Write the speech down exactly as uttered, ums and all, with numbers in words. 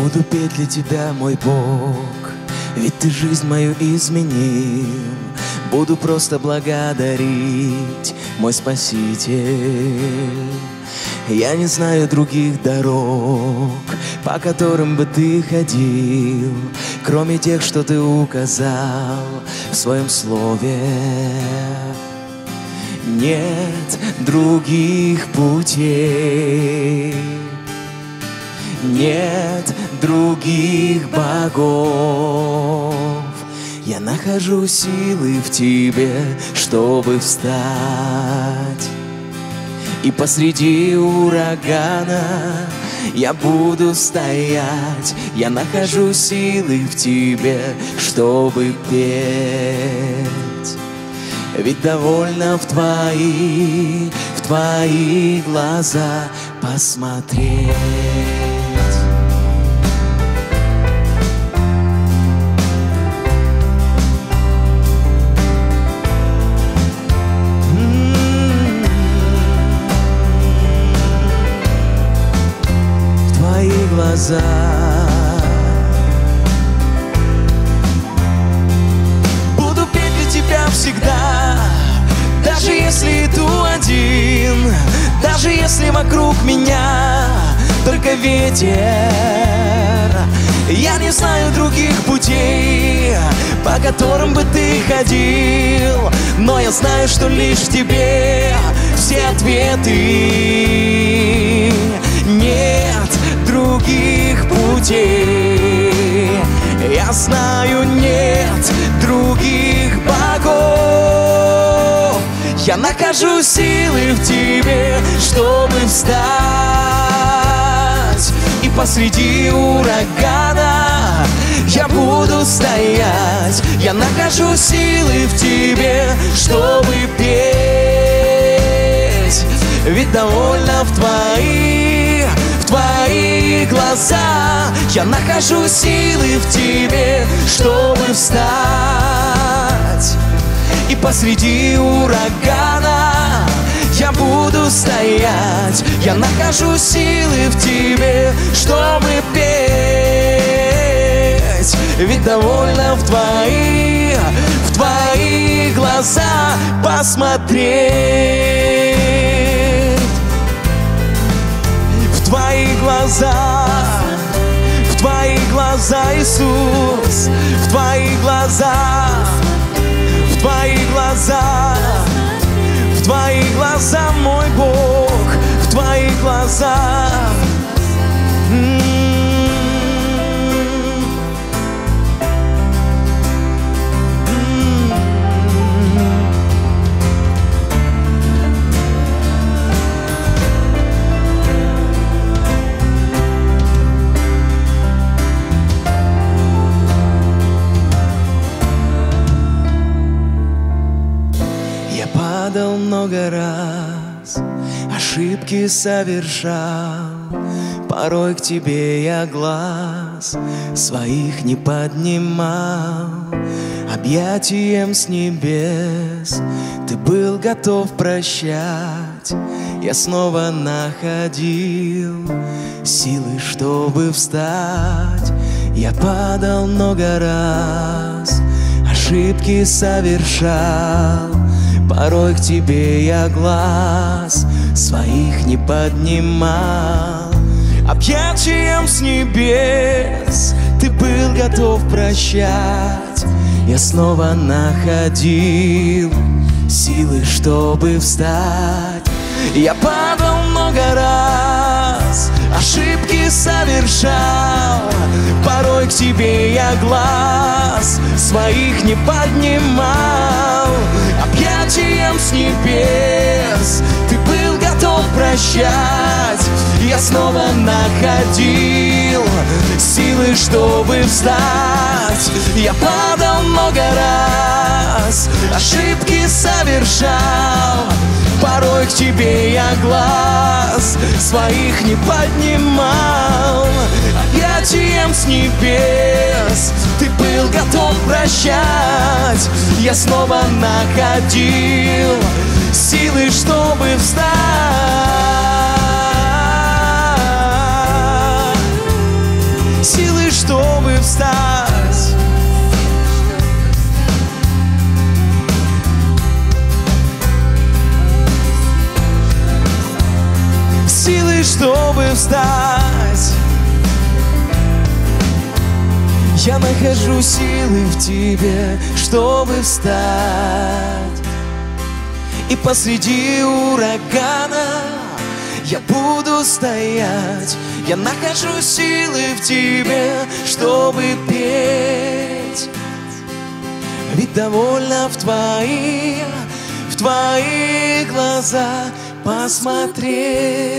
Буду петь для тебя, мой Бог, ведь ты жизнь мою изменил. Буду просто благодарить, мой Спаситель. Я не знаю других дорог, по которым бы ты ходил, кроме тех, что ты указал в своем слове. Нет других путей, нет других богов. Я нахожу силы в тебе, чтобы встать, и посреди урагана я буду стоять. Я нахожу силы в тебе, чтобы петь, ведь довольно в твои, в твои глаза посмотреть. Глаза. Буду петь для тебя всегда, даже если иду один, даже если вокруг меня только ветер. Я не знаю других путей, по которым бы ты ходил, но я знаю, что лишь в тебе все ответы. Нет других путей, я знаю, нет других богов. Я нахожу силы в тебе, чтобы встать, и посреди урагана я буду стоять. Я нахожу силы в тебе, чтобы петь, ведь довольно в твои, в твои глаза. Я нахожу силы в тебе, чтобы встать, и посреди урагана я буду стоять. Я нахожу силы в тебе, чтобы петь, ведь довольно в твои, в твои глаза посмотреть. В твои глаза, в твои глаза, Иисус, в твои глаза, в твои глаза, в твои глаза, мой Бог, в твои глаза. Падал много раз, ошибки совершал, порой к тебе я глаз своих не поднимал. Объятием с небес ты был готов прощать. Я снова находил силы, чтобы встать. Я падал много раз, ошибки совершал, порой к тебе я глаз своих не поднимал. Объятием с небес ты был готов прощать. Я снова находил силы, чтобы встать. Я падал много раз, ошибки совершал, порой к тебе я глаз своих не поднимал. Объятием с небес ты был готов прощать. Я снова находил силы, чтобы встать. Я падал много раз, ошибки совершал, порой к тебе я глаз своих не поднимал. Объятием с небес ты был готов прощать. Я снова находил силы, чтобы встать. Силы встать. Силы, чтобы встать. Я нахожу силы в тебе, чтобы встать. И посреди урагана я буду стоять. Я нахожу силы в тебе, чтобы петь. Ведь довольно в твои, в твои глаза посмотреть.